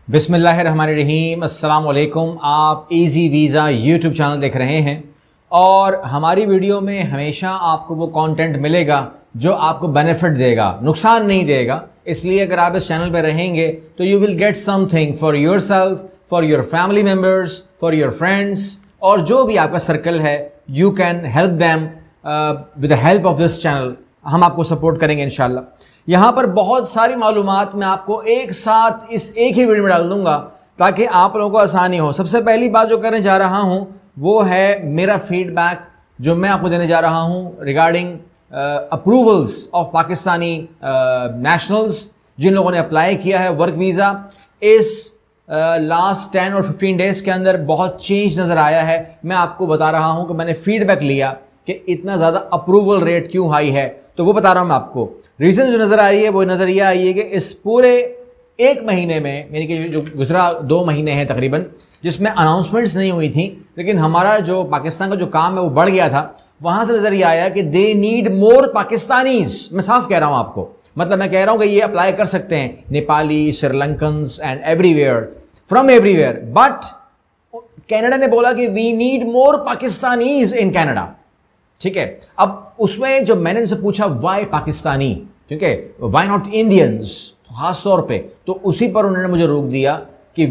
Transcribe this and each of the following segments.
बिस्मिल्लाहिर्रहमानिर्रहीम, अस्सलाम वालेकुम। आप इजी वीज़ा यूट्यूब चैनल देख रहे हैं और हमारी वीडियो में हमेशा आपको वो कंटेंट मिलेगा जो आपको बेनिफिट देगा, नुकसान नहीं देगा। इसलिए अगर आप इस चैनल पर रहेंगे तो you will get something for yourself, for your family members, for your friends, और जो भी आपका सर्कल है you can help them with the help of this channel. हम आपको सपोर्ट करेंगे इंशाल्लाह। यहाँ पर बहुत सारी मालूमात मैं आपको एक साथ इस एक ही वीडियो में डाल दूंगा ताकि आप लोगों को आसानी हो। सबसे पहली बात जो करने जा रहा हूँ वो है मेरा फीडबैक जो मैं आपको देने जा रहा हूँ regarding approvals of Pakistani nationals जिन लोगों ने अप्लाई किया है वर्क वीज़ा। इस लास्ट 10 और 15 डेज़ के अंदर बहुत चेंज नज़र आया है। मैं आपको बता रहा हूँ कि मैंने फीडबैक लिया कि इतना ज़्यादा अप्रूवल रेट क्यों हाई है, तो वो बता रहा हूं मैं आपको। रीज़न जो नज़र आ रही है वो नज़र ये आई है कि इस पूरे एक महीने में, यानी कि जो गुजरा 2 महीने हैं तकरीबन, जिसमें अनाउंसमेंट्स नहीं हुई थी, लेकिन हमारा जो पाकिस्तान का जो काम है वो बढ़ गया था। वहां से नज़र ये आया कि दे नीड मोर पाकिस्तानीज। मैं साफ कह रहा हूं आपको, मतलब मैं कह रहा हूं कि ये अप्लाई कर सकते हैं Nepali, Sri Lankans and everywhere, from everywhere. But Canada ने बोला कि we need more Pakistanis in Canada. ठीक है, अब उसमें जब मैंने उनसे पूछा वाई पाकिस्तानी, क्योंकि वाई नॉट इंडियंस खास तौर पे, तो उसी पर उन्होंने मुझे रोक दिया कि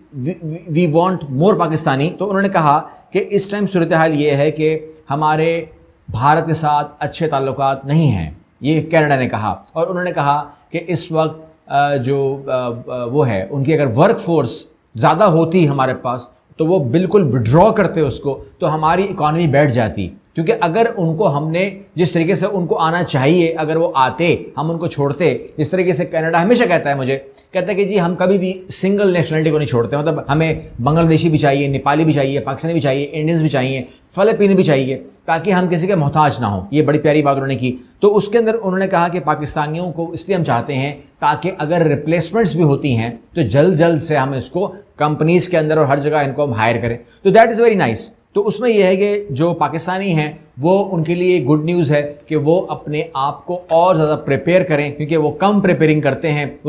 वी वांट मोर पाकिस्तानी। तो उन्होंने कहा कि इस टाइम सूरत हाल ये है कि हमारे भारत के साथ अच्छे ताल्लुकात नहीं हैं, ये कनाडा ने कहा। और उन्होंने कहा कि इस वक्त जो वो है उनकी अगर वर्क फोर्स ज़्यादा होती हमारे पास तो वो बिल्कुल विड्रॉ करते उसको, तो हमारी इकॉनमी बैठ जाती। क्योंकि अगर उनको हमने जिस तरीके से उनको आना चाहिए, अगर वो आते, हम उनको छोड़ते, जिस तरीके से कनाडा हमेशा कहता है, मुझे कहता है कि जी हम कभी भी सिंगल नेशनलिटी को नहीं छोड़ते, मतलब हमें बांग्लादेशी भी चाहिए, नेपाली भी चाहिए, पाकिस्तानी भी चाहिए, इंडियंस भी चाहिए, फिलिपीनी भी चाहिए, ताकि हम किसी के मोहताज ना हो। ये बड़ी प्यारी बात उन्होंने की। तो उसके अंदर उन्होंने कहा कि पाकिस्तानियों को इसलिए हम चाहते हैं ताकि अगर रिप्लेसमेंट्स भी होती हैं तो जल्द जल्द से हम इसको कंपनीज़ के अंदर और हर जगह इनको हम हायर करें। तो दैट इज़ वेरी नाइस। तो उसमें यह है कि जो पाकिस्तानी हैं वो उनके लिए गुड न्यूज़ है कि वो अपने आप को और ज़्यादा प्रिपेयर करें, क्योंकि वो कम प्रिपेयरिंग करते हैं, वो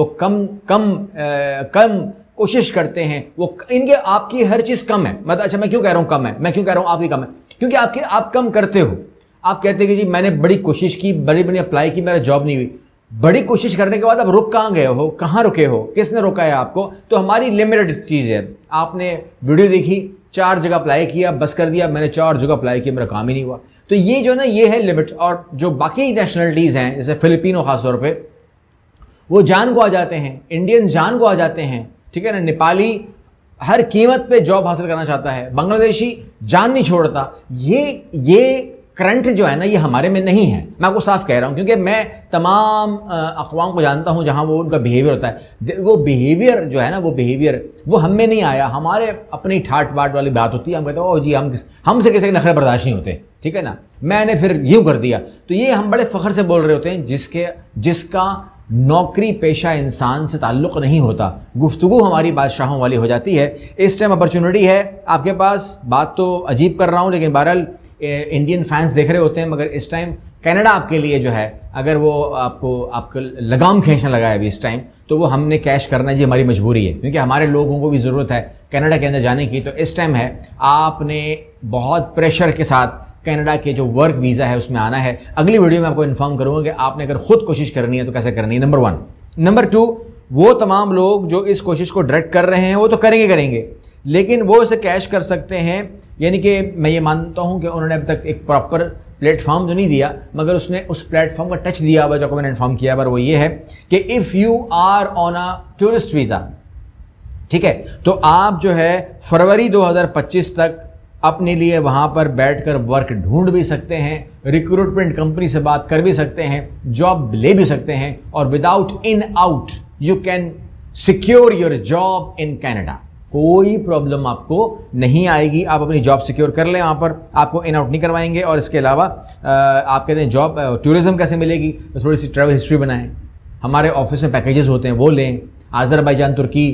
कम कोशिश करते हैं, वो इनके आपकी हर चीज़ कम है। मतलब अच्छा, मैं क्यों कह रहा हूँ कम है, मैं क्यों कह रहा हूँ आपकी कम है, क्योंकि आप कम करते हो। आप कहते हैं कि जी मैंने बड़ी कोशिश की, बड़ी अप्लाई की, मेरा जॉब नहीं हुई। बड़ी कोशिश करने के बाद आप रुक कहाँ गए हो, कहाँ रुके हो, किसने रोका है आपको? तो हमारी लिमिटेड चीज़ है। आपने वीडियो देखी, 4 जगह अप्लाई किया, बस कर दिया, मैंने 4 जगह अप्लाई किया, मेरा काम ही नहीं हुआ। तो ये जो ना, ये है लिमिट। और जो बाकी नेशनलिटीज़ हैं जैसे फिलिपिनो खास तौर पे, वो जान को आ जाते हैं, इंडियन जान को आ जाते हैं, ठीक है ना। नेपाली हर कीमत पे जॉब हासिल करना चाहता है, बांग्लादेशी जान नहीं छोड़ता। ये करंट जो है ना, ये हमारे में नहीं है। मैं आपको साफ कह रहा हूँ, क्योंकि मैं तमाम अक़वाम को जानता हूँ जहाँ वो उनका बिहेवियर होता है। वो बिहेवियर जो है ना, वो बिहेवियर वो हम में नहीं आया। हमारे अपनी ठाट बाट वाली बात होती है, हम कहते हैं ओ जी हमसे किसी के नखरे बर्दाश्त नहीं होते, ठीक है ना, मैंने फिर यूँ कर दिया। तो ये हम बड़े फ़ख्र से बोल रहे होते हैं जिसका नौकरी पेशा इंसान से ताल्लुक़ नहीं होता। गुफ्तगू हमारी बादशाहों वाली हो जाती है। इस टाइम अपॉर्चुनिटी है आपके पास। बात तो अजीब कर रहा हूँ, लेकिन बहरहाल इंडियन फैंस देख रहे होते हैं, मगर इस टाइम कनाडा आपके लिए जो है, अगर वो आपको लगाम खींचने लगा है अभी इस टाइम, तो वो हमने कैश करना जी हमारी मजबूरी है, क्योंकि हमारे लोगों को भी ज़रूरत है कनाडा के अंदर जाने की। तो इस टाइम है, आपने बहुत प्रेशर के साथ कनाडा के जो वर्क वीज़ा है उसमें आना है। अगली वीडियो में आपको इन्फॉर्म करूँगा कि आपने अगर खुद कोशिश करनी है तो कैसे करनी है, नंबर 1। नंबर 2, वो तमाम लोग जो इस कोशिश को डायरेक्ट कर रहे हैं वो तो करेंगे, लेकिन वो इसे कैश कर सकते हैं। यानी कि मैं ये मानता हूँ कि उन्होंने अब तक एक प्रॉपर प्लेटफॉर्म तो नहीं दिया, मगर उसने उस प्लेटफॉर्म का टच दिया हुआ, जो मैंने इन्फॉर्म किया, पर वो ये है कि if you are on a tourist visa, ठीक है, तो आप जो है फरवरी 2025 तक अपने लिए वहाँ पर बैठकर वर्क ढूंढ भी सकते हैं, रिक्रूटमेंट कंपनी से बात कर भी सकते हैं, जॉब ले भी सकते हैं, और without in out you can secure your job in Canada. कोई प्रॉब्लम आपको नहीं आएगी। आप अपनी जॉब सिक्योर कर लें, वहाँ पर आपको इन आउट नहीं करवाएंगे। और इसके अलावा आप कहते हैं जॉब टूरिज़्म कैसे मिलेगी, तो थोड़ी सी ट्रैवल हिस्ट्री बनाएं, हमारे ऑफिस में पैकेजेस होते हैं वो लें, आज़रबाईजान, तुर्की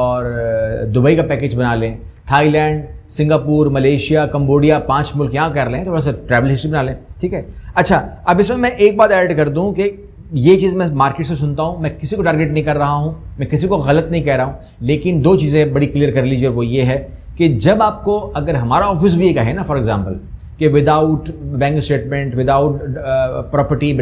और दुबई का पैकेज बना लें, थाईलैंड, सिंगापुर, मलेशिया, कंबोडिया, 5 मुल्क यहाँ कर लें, थोड़ा सा ट्रैवल हिस्ट्री बना लें, ठीक है। अच्छा, अब इसमें मैं एक बात ऐड कर दूं कि ये चीज़ मैं मार्केट से सुनता हूँ, मैं किसी को टारगेट नहीं कर रहा हूँ, मैं किसी को गलत नहीं कह रहा हूँ, लेकिन दो चीज़ें बड़ी क्लियर कर लीजिए, वो ये है कि जब आपको, अगर हमारा ऑफिस भी ये कहे ना फॉर एग्जांपल कि without bank statement, without property,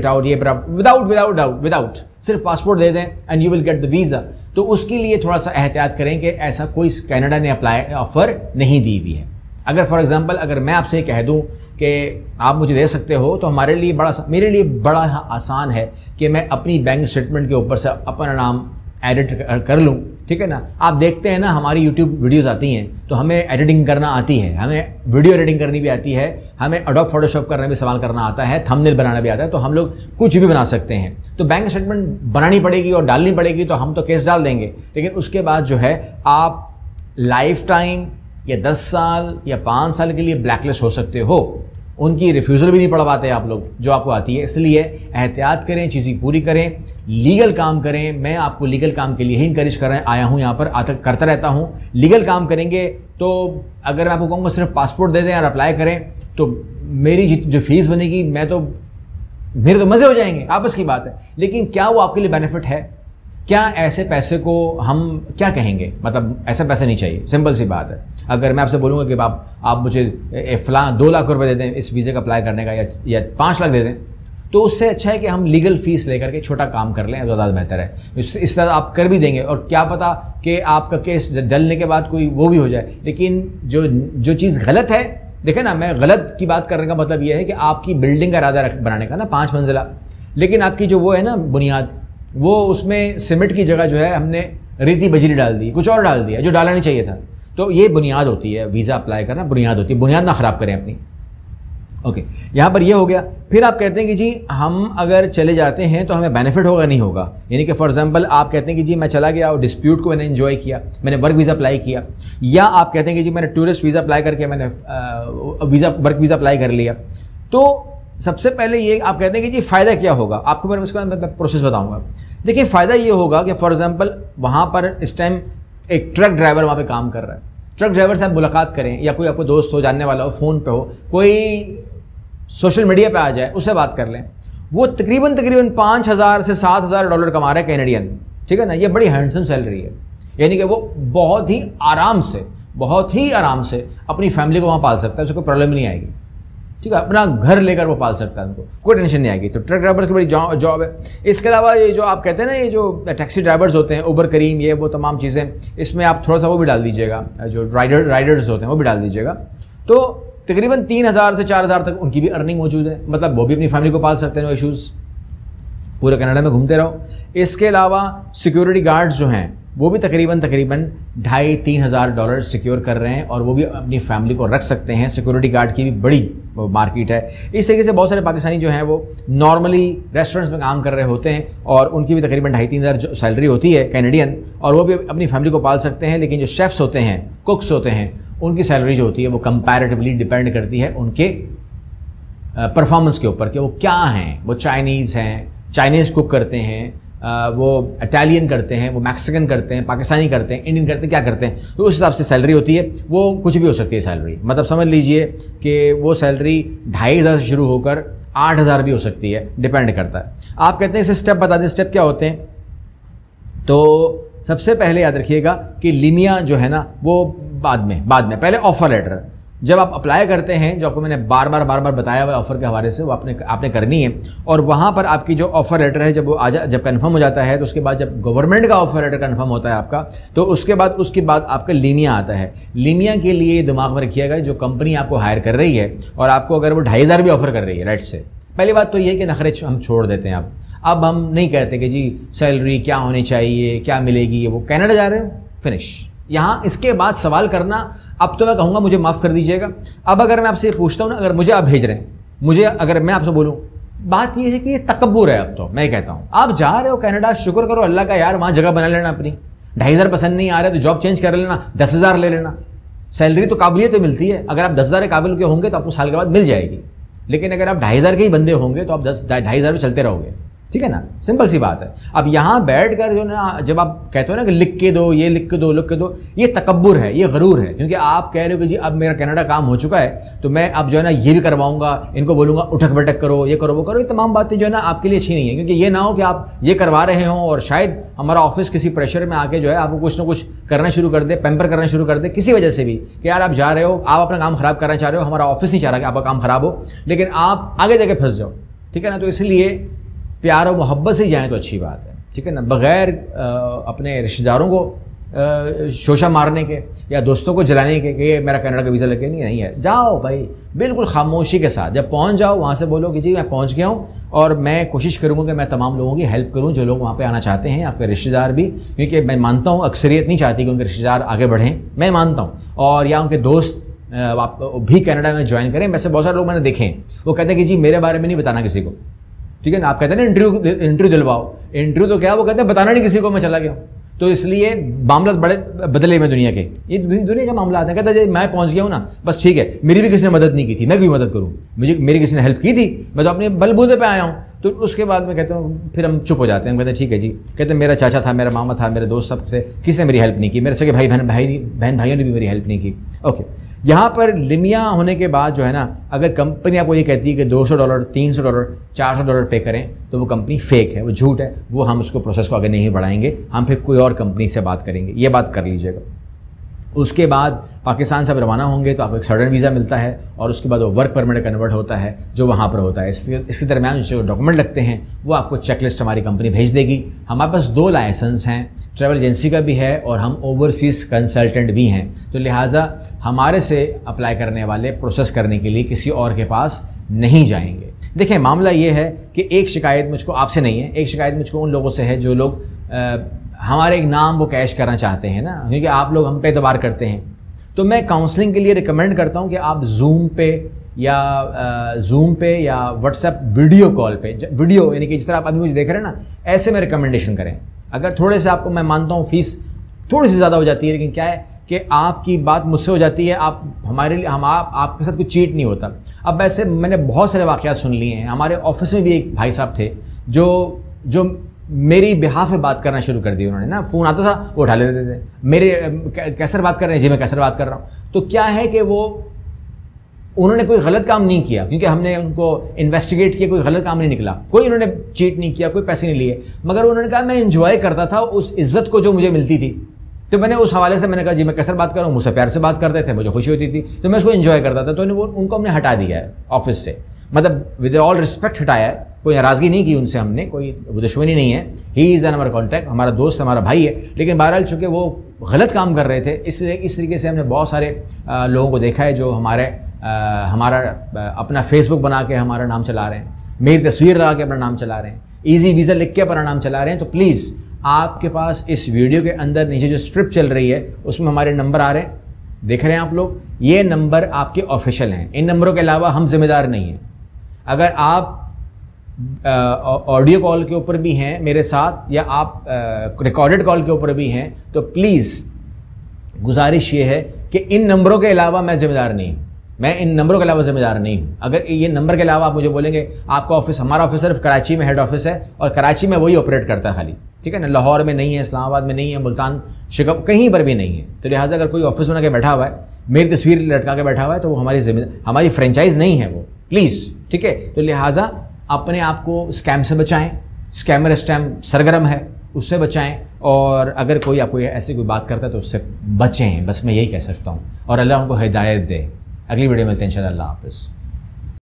without सिर्फ पासपोर्ट दे दें and you will get the visa, तो उसके लिए थोड़ा सा एहतियात करें कि ऐसा कोई कनाडा ने ऑफर नहीं दी हुई है। अगर फॉर एग्जांपल अगर मैं आपसे कह दूं कि आप मुझे दे सकते हो, तो मेरे लिए बड़ा आसान है कि मैं अपनी बैंक स्टेटमेंट के ऊपर से अपना नाम एडिट कर लूँ, ठीक है ना। आप देखते हैं ना हमारी यूट्यूब वीडियोस आती हैं तो हमें एडिटिंग करना आती है, हमें वीडियो एडिटिंग करनी भी आती है, हमें एडोब फोटोशॉप करना भी इस्तेमाल करना आता है, थंबनेल बनाना भी आता है, तो हम लोग कुछ भी बना सकते हैं। तो बैंक स्टेटमेंट बनानी पड़ेगी और डालनी पड़ेगी, तो हम तो केस डाल देंगे, लेकिन उसके बाद जो है आप लाइफ टाइम या 10 साल या 5 साल के लिए ब्लैकलिस्ट हो सकते हो। उनकी रिफ्यूज़ल भी नहीं पढ़ पाते आप लोग जो आपको आती है। इसलिए एहतियात करें, चीज़ें पूरी करें, लीगल काम करें। मैं आपको लीगल काम के लिए ही इंकरेज कर रहे आया हूँ, यहाँ पर करता रहता हूँ। लीगल काम करेंगे तो अगर मैं आपको कहूँगा सिर्फ पासपोर्ट दे दें और अप्लाई करें, तो मेरी जो फीस बनेगी मेरे तो मज़े हो जाएंगे, आपस की बात है। लेकिन क्या वो आपके लिए बेनिफिट है? क्या ऐसे पैसे को हम क्या कहेंगे, मतलब ऐसा पैसा नहीं चाहिए, सिंपल सी बात है। अगर मैं आपसे बोलूँगा कि आप मुझे फलां 2 लाख रुपए दे दें इस वीज़े का अप्लाई करने का, या 5 लाख दे दें, तो उससे अच्छा है कि हम लीगल फीस लेकर के छोटा काम कर लें, ज़्यादा बेहतर है। इस तरह आप कर भी देंगे और क्या पता कि आपका केस डलने के बाद कोई वो भी हो जाए। लेकिन जो चीज़ गलत है, देखें ना, मैं गलत की बात करने का मतलब ये है कि आपकी बिल्डिंग का इरादा बनाने का ना 5 मंजिला, लेकिन आपकी जो वो है ना बुनियाद, वो उसमें सीमेंट की जगह जो है हमने रेती बजरी डाल दी, कुछ और डाल दिया जो डालना नहीं चाहिए था। तो ये बुनियाद होती है, वीज़ा अप्लाई करना बुनियाद होती है, बुनियाद ना ख़राब करें अपनी। ओके, यहाँ पर ये हो गया। फिर आप कहते हैं कि जी हम अगर चले जाते हैं तो हमें बेनिफिट होगा नहीं होगा, यानी कि फॉर एग्जांपल आप कहते हैं कि जी मैं चला गया और डिस्प्यूट को मैंने एंजॉय किया, मैंने वर्क वीज़ा अप्लाई किया, या आप कहते हैं कि जी मैंने टूरिस्ट वीज़ा अप्लाई करके मैंने वर्क वीज़ा अप्लाई कर लिया। तो सबसे पहले ये आप कहते हैं कि जी फ़ायदा क्या होगा आपको, मैं उसका प्रोसेस बताऊंगा। देखिए फ़ायदा ये होगा कि फॉर एग्जांपल वहाँ पर इस टाइम एक ट्रक ड्राइवर वहाँ पे काम कर रहा है, ट्रक ड्राइवर से आप मुलाकात करें, या कोई आपको दोस्त हो, जानने वाला हो, फ़ोन पे हो, कोई सोशल मीडिया पे आ जाए, उससे बात कर लें। वो तकरीबन 5,000 से 7,000 डॉलर कमा रहा है कैनेडियन, ठीक है ना। ये बड़ी हैंडसम सैलरी है, यानी कि वो बहुत ही आराम से अपनी फैमिली को वहाँ पाल सकता है, उसको कोई प्रॉब्लम नहीं आएगी, ठीक है। अपना घर लेकर वो पाल सकता है, उनको कोई टेंशन नहीं आएगी। तो ट्रक ड्राइवर्स की बड़ी जॉब है। इसके अलावा ये जो आप कहते हैं ना, ये जो टैक्सी ड्राइवर्स होते हैं, उबर करीम, ये वो तमाम चीज़ें, इसमें आप थोड़ा सा वो भी डाल दीजिएगा, जो राइडर्स होते हैं वो भी डाल दीजिएगा। तो तकरीबन 3,000 से 4,000 तक उनकी भी अर्निंग मौजूद है, मतलब वो भी अपनी फैमिली को पाल सकते हैं, नो इशूज़, पूरे कनाडा में घूमते रहो। इसके अलावा सिक्योरिटी गार्ड्स जो हैं वो भी तकरीबन 2,500-3,000 डॉलर सिक्योर कर रहे हैं, और वो भी अपनी फैमिली को रख सकते हैं। सिक्योरिटी गार्ड की भी बड़ी मार्केट है। इस तरीके से बहुत सारे पाकिस्तानी जो हैं वो नॉर्मली रेस्टोरेंट्स में काम कर रहे होते हैं, और उनकी भी तकरीबन 2,500-3,000 सैलरी होती है कैनेडियन, और वो भी अपनी फैमिली को पाल सकते हैं। लेकिन जो शेफ्स होते हैं, कुक्स होते हैं, उनकी सैलरी जो होती है वो कंपैरेटिवली डिपेंड करती है उनके परफॉर्मेंस के ऊपर कि वो क्या हैं। वो चाइनीज़ कुक करते हैं, वो इटालियन करते हैं, वो मैक्सिकन करते हैं, पाकिस्तानी करते हैं, इंडियन करते हैं, क्या करते हैं, तो उस हिसाब से सैलरी होती है। वो कुछ भी हो सकती है सैलरी, मतलब समझ लीजिए कि वो सैलरी 2,500 से शुरू होकर 8,000 भी हो सकती है, डिपेंड करता है। आप कहते हैं इसे स्टेप बता दें, स्टेप क्या होते हैं। तो सबसे पहले याद रखिएगा कि लिमिया जो है ना वो बाद में पहले ऑफर लेटर जब आप अप्लाई करते हैं, जो आपको मैंने बार बार बताया हुआ ऑफ़र के हवाले से, वो आपने करनी है। और वहाँ पर आपकी जो ऑफ़र लेटर है जब वो जब कन्फर्म हो जाता है, तो उसके बाद जब गवर्नमेंट का ऑफ़र लेटर कन्फर्म होता है आपका, तो उसके बाद आपका लीमिया आता है। लीमिया के लिए दिमाग में रखिएगा, जो कंपनी आपको हायर कर रही है और आपको अगर वो 2,500 भी ऑफ़र कर रही है राइट से, पहली बात तो ये कि नखरे हम छोड़ देते हैं। अब हम नहीं कहते कि जी सैलरी क्या होनी चाहिए, क्या मिलेगी, वो कनाडा जा रहे हो, फिनिश। यहाँ इसके बाद सवाल करना, अब तो मैं कहूँगा मुझे माफ़ कर दीजिएगा, अब अगर मैं आपसे पूछता हूँ ना, अगर मुझे आप भेज रहे हैं, अगर मैं आपसे बोलूँ, बात ये है कि ये तकब्बुर है। अब तो मैं कहता हूँ आप जा रहे हो कनाडा, शुक्र करो अल्लाह का यार, वहाँ जगह बना लेना अपनी। 2,500 पसंद नहीं आ रहा है तो जॉब चेंज कर लेना, 10,000 ले लेना। सैलरी तो काबिलियत तो मिलती है, अगर आप 10,000 के काबिल के होंगे तो आपको साल के बाद मिल जाएगी। लेकिन अगर आप 2,500 के ही बंदे होंगे तो आप 2,500 में चलते रहोगे। ठीक है ना, सिंपल सी बात है। अब यहाँ बैठ कर जो ना, जब आप कहते हो ना कि लिख के दो, ये लिख के दो, लिख के दो, ये तकब्बुर है, ये गरूर है, क्योंकि आप कह रहे हो कि जी अब मेरा कनाडा काम हो चुका है तो मैं अब जो है ना ये भी करवाऊंगा, इनको बोलूंगा उठक बैठक करो, ये करो, वो करो। ये तमाम बातें जो है ना आपके लिए अच्छी नहीं है, क्योंकि ये ना हो कि आप ये करवा रहे हो और शायद हमारा ऑफिस किसी प्रेशर में आके जो है आपको कुछ ना कुछ करना शुरू कर दे, पैम्पर करना शुरू कर दे किसी वजह से भी, कि यार आप जा रहे हो, आप अपना काम खराब करना चाह रहे हो, हमारा ऑफिस नहीं चाह रहा कि आपका काम खराब हो, लेकिन आप आगे जाके फंस जाओ। ठीक है ना, तो इसलिए प्यार और मोहब्बत से जाएं तो अच्छी बात है। ठीक है ना, बगैर अपने रिश्तेदारों को शोशा मारने के या दोस्तों को जलाने के कि ये मेरा कनाडा का वीज़ा लेके नहीं है। जाओ भाई बिल्कुल खामोशी के साथ, जब पहुंच जाओ वहाँ से बोलो कि जी मैं पहुंच गया हूँ और मैं कोशिश करूँगा कि मैं तमाम लोगों की हेल्प करूँ जो लोग वहाँ पे आना चाहते हैं, आपके रिश्तेदार भी, क्योंकि मैं मानता हूँ अक्सरियत नहीं चाहती कि उनके रिश्तेदार आगे बढ़ें, मैं मानता हूँ, और या उनके दोस्त आप भी कनाडा में ज्वाइन करें। वैसे बहुत सारे लोग मैंने देखे हैं वो कहते हैं कि जी मेरे बारे में नहीं बताना किसी को। ठीक है ना, आप कहते हैं ना इंटरव्यू दिलवाओ, इंटरव्यू तो क्या, वो कहते हैं बताना नहीं किसी को मैं चला गया हूँ। तो इसलिए मामला बड़े बदले में दुनिया के, ये दुनिया का मामला आता है। कहता है मैं पहुंच गया हूँ ना, बस ठीक है, मेरी भी किसी ने मदद नहीं की थी, मैं क्यों मदद करूँ, मेरी किसी ने हेल्प की थी, मैं तो अपने बलबूते पे आया हूँ। तो उसके बाद में कहते हैं, फिर हम चुप हो जाते हैं, कहते हैं ठीक है जी, कहते हैं मेरा चाचा था, मेरा मामा था, मेरे दोस्त सब थे, किसी ने मेरी हेल्प नहीं की, मेरे सगे बहन भाइयों ने भी मेरी हेल्प नहीं की। ओके, यहाँ पर लिमिया होने के बाद जो है ना, अगर कंपनी आपको ये कहती है कि $200, $300, $400 पे करें, तो वो कंपनी फेक है, वो झूठ है, वो हम उसको प्रोसेस को आगे नहीं बढ़ाएंगे, हम फिर कोई और कंपनी से बात करेंगे, ये बात कर लीजिएगा। उसके बाद पाकिस्तान से आप रवाना होंगे तो आपको एक सडन वीज़ा मिलता है और उसके बाद वो वर्क परमिट कन्वर्ट होता है जो वहाँ पर होता है। इसके दरमियान जो डॉक्यूमेंट लगते हैं वो आपको चेकलिस्ट हमारी कंपनी भेज देगी। हमारे पास 2 लाइसेंस हैं, ट्रैवल एजेंसी का भी है और हम ओवरसीज़ कंसल्टेंट भी हैं, तो लिहाजा हमारे से अप्लाई करने वाले प्रोसेस करने के लिए किसी और के पास नहीं जाएंगे। देखिए मामला ये है कि एक शिकायत मुझको आपसे नहीं है, एक शिकायत मुझको उन लोगों से है जो लोग हमारे एक नाम वो कैश करना चाहते हैं ना, क्योंकि आप लोग हम पे एतबार करते हैं। तो मैं काउंसलिंग के लिए रिकमेंड करता हूं कि आप जूम पे या व्हाट्सएप वीडियो कॉल पे, वीडियो यानी कि जिस तरह आप अभी मुझे देख रहे हैं ना, ऐसे में रिकमेंडेशन करें। अगर थोड़े से आपको, मैं मानता हूँ फीस थोड़ी सी ज़्यादा हो जाती है, लेकिन क्या है कि आपकी बात मुझसे हो जाती है, आप हमारे लिए, आपके साथ कुछ चीट नहीं होता। अब वैसे मैंने बहुत सारे वाक़यात सुन लिए हैं। हमारे ऑफिस में भी एक भाई साहब थे जो मेरी बिहाफ में बात करना शुरू कर दी उन्होंने ना, फ़ोन आता था वो उठा लेते थे, मेरे कैसर बात कर रहे हैं जी, मैं कैसर बात कर रहा हूँ। तो क्या है कि उन्होंने कोई गलत काम नहीं किया, क्योंकि हमने उनको इन्वेस्टिगेट किया, कोई गलत काम नहीं निकला, कोई उन्होंने चीट नहीं किया, कोई पैसे नहीं लिए, मगर उन्होंने कहा मैं इंजॉय करता था उस इज्जत को जो मुझे मिलती थी। तो मैंने उस हवाले से मैंने कहा जी मैं कैसर बात कर रहा हूँ, मुझसे प्यार से बात करते थे, मुझे खुशी होती थी, तो मैं उसको इन्जॉय करता था। तो उनको हमने हटा दिया है ऑफिस से, मतलब विद ऑल रिस्पेक्ट हटाया है, कोई नाराज़गी नहीं की उनसे, हमने कोई दुश्मनी नहीं है। He is in our contact, हमारा दोस्त, हमारा भाई है। लेकिन बहरहाल चूँकि वो गलत काम कर रहे थे, इसलिए इस तरीके से हमने बहुत सारे लोगों को देखा है जो हमारा अपना फेसबुक बना के हमारा नाम चला रहे हैं, मेरी तस्वीर लगा के अपना नाम चला रहे हैं, ईजी वीज़ा लिख के अपना नाम चला रहे हैं। तो प्लीज़ आपके पास इस वीडियो के अंदर नीचे जो स्ट्रिप चल रही है उसमें हमारे नंबर आ रहे हैं, देख रहे हैं आप लोग, ये नंबर आपके ऑफिशियल हैं, इन नंबरों के अलावा हम जिम्मेदार नहीं हैं। अगर आप ऑडियो कॉल के ऊपर भी हैं मेरे साथ या आप रिकॉर्डेड कॉल के ऊपर भी हैं, तो प्लीज़ गुजारिश ये है कि इन नंबरों के अलावा मैं जिम्मेदार नहीं हूँ, मैं इन नंबरों के अलावा जिम्मेदार नहीं हूँ। अगर ये नंबर के अलावा आप मुझे बोलेंगे आपका ऑफिस, हमारा ऑफिस सिर्फ कराची में हेड ऑफिस है और कराची में वही ऑपरेट करता है खाली, ठीक है ना, लाहौर में नहीं है, इस्लामाबाद में नहीं है, मुल्तान शिकप कहीं पर भी नहीं है। तो लिहाजा अगर कोई ऑफिस बना के बैठा हुआ है, मेरी तस्वीर लटका के बैठा हुआ है, तो वो हमारी फ्रेंचाइज नहीं है वो, प्लीज़, ठीक है। तो लिहाजा अपने आप को स्कैम से बचाएं, स्कैमर इस टाइम सरगर्म है, उससे बचाएं। और अगर कोई आपको ऐसी कोई बात करता है तो उससे बचें, बस मैं यही कह सकता हूँ। और अल्लाह उनको हिदायत दे। अगली वीडियो में मिलते हैं इंशाअल्लाह। अल्लाह हाफ़िज़।